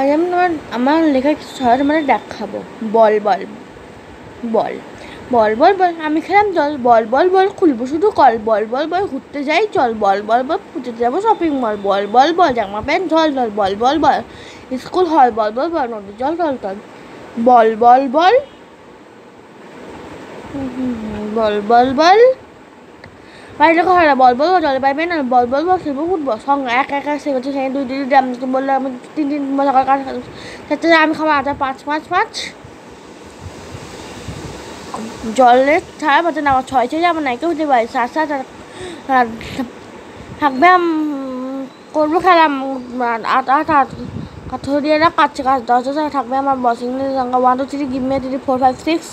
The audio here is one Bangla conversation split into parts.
আজ আমি আমার লেখা কিছু ছড়া মানে দেখাবো। বল বল বল বল বল বল আমি খেলাম জল, বল বল বল খুলবো শুধু কল, বল বল বল ঘুরতে যাই চল, বল বল বল পুজোতে যাবো শপিং মল, বল বল বল জামা প্যান্ট ঝল ঝল, বল বল বল স্কুল হল, বল বল বল নদী জল টল টল, বল বল বল বল বল বল বাড়িতে হয় না, বল বল বল জলে পাইবে না, বল বল বল খেলবো ফুটবল সঙ্গে এক এক সে করছে সেই দুই দুই দাম বললে আমি তিন তিন সকাল কাজ চারটে আমি খাবো 8 5 5 5 জলের ছাড়া বাচ্চা না 6 6 আমার নাইকে হতে পারে 7 7 থাকবে করবো খেলাম 8 8 8 কাঠরিয়ারা কাছে কাজ 10 থাকবে আমার বস ইংলিশ সংখ্যা 1 2 3 give me 3 4 5 6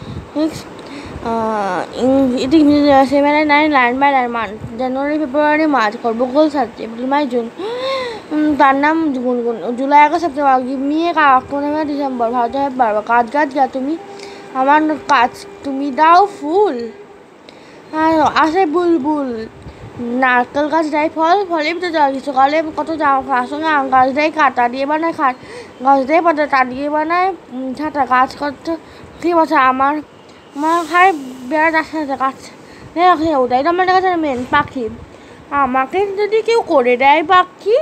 এটি 7 9 লাইন বাই লাইন মান জানুয়ারি ফেব্রুয়ারি মার্চ করবো গোল সার্চ এপ্রিল মে জুন তার নাম Gungun, July August September give me October December Bharat পারবো কাজ কাজ গা তুমি আমার কাজ তুমি দাও ফুল আসে বুলবুল নারকেল গাছ দেয় ফল ফলে তো গ্রীষ্মকালে কত সঙ্গে আম গাছ দেয় কাটা দিয়ে বানায় খাট গাছ দিয়ে পাতা তা দিয়ে বানায় ছাটা গাছ করতে ঠিক আছে আমার খায় বেড়া যাচ্ছে গাছ ওটাই তো আমার কাছে মেন পাখি, আমাকে যদি কেউ করে দেয় পাখি,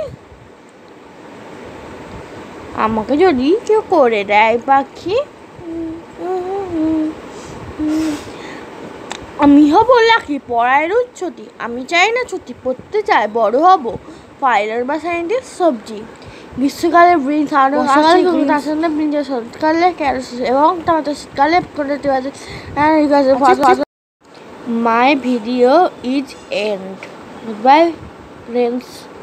আমাকে যদি কেউ করে দেয় পাখি আমি হব লাকি পড়ায় উচ্ছতি, আমি চাই না ছুটি পড়তে চাই বড় হব পাইলট বা সায়েন্টিস্ট সবজি, গ্রীষ্মকালে ব্রিঞ্জ আসলে ব্রিঞ্জের শরৎকালে ক্যারোসিস এবং টমেটো শীতকালে my video is end bye friends.